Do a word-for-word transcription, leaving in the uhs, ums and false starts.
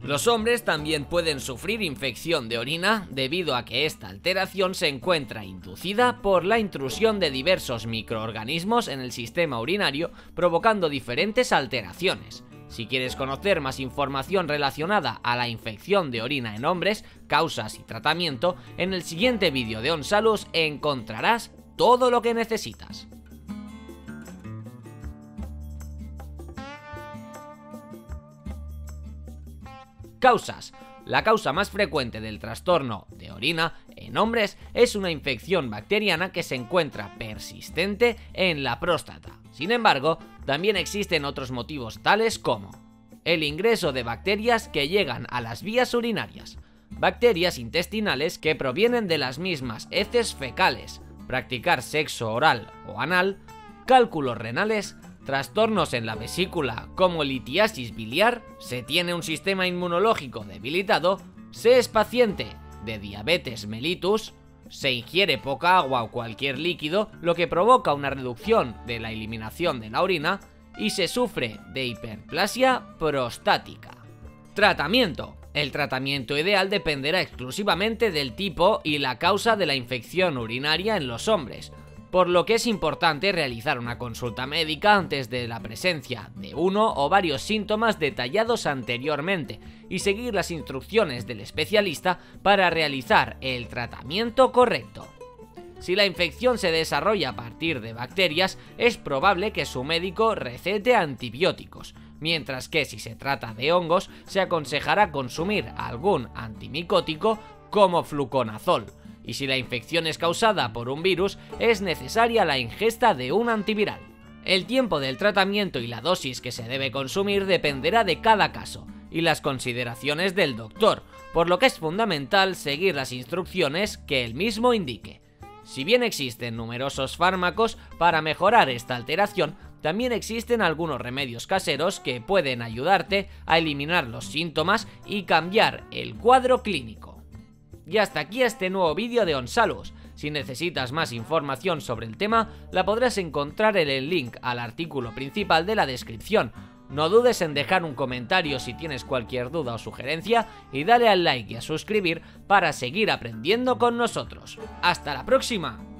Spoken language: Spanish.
Los hombres también pueden sufrir infección de orina debido a que esta alteración se encuentra inducida por la intrusión de diversos microorganismos en el sistema urinario, provocando diferentes alteraciones. Si quieres conocer más información relacionada a la infección de orina en hombres, causas y tratamiento, en el siguiente vídeo de OnSalus encontrarás todo lo que necesitas. Causas. La causa más frecuente del trastorno de orina en hombres es una infección bacteriana que se encuentra persistente en la próstata. Sin embargo, también existen otros motivos tales como el ingreso de bacterias que llegan a las vías urinarias, bacterias intestinales que provienen de las mismas heces fecales, practicar sexo oral o anal, cálculos renales, trastornos en la vesícula como litiasis biliar, se tiene un sistema inmunológico debilitado, se es paciente de diabetes mellitus, se ingiere poca agua o cualquier líquido, lo que provoca una reducción de la eliminación de la orina, y se sufre de hiperplasia prostática. Tratamiento. El tratamiento ideal dependerá exclusivamente del tipo y la causa de la infección urinaria en los hombres, por lo que es importante realizar una consulta médica antes de la presencia de uno o varios síntomas detallados anteriormente y seguir las instrucciones del especialista para realizar el tratamiento correcto. Si la infección se desarrolla a partir de bacterias, es probable que su médico recete antibióticos, mientras que si se trata de hongos, se aconsejará consumir algún antimicótico como fluconazol. Y si la infección es causada por un virus, es necesaria la ingesta de un antiviral. El tiempo del tratamiento y la dosis que se debe consumir dependerá de cada caso y las consideraciones del doctor, por lo que es fundamental seguir las instrucciones que él mismo indique. Si bien existen numerosos fármacos para mejorar esta alteración, también existen algunos remedios caseros que pueden ayudarte a eliminar los síntomas y cambiar el cuadro clínico. Y hasta aquí este nuevo vídeo de OnSalus. Si necesitas más información sobre el tema, la podrás encontrar en el link al artículo principal de la descripción. No dudes en dejar un comentario si tienes cualquier duda o sugerencia y dale al like y a suscribir para seguir aprendiendo con nosotros. ¡Hasta la próxima!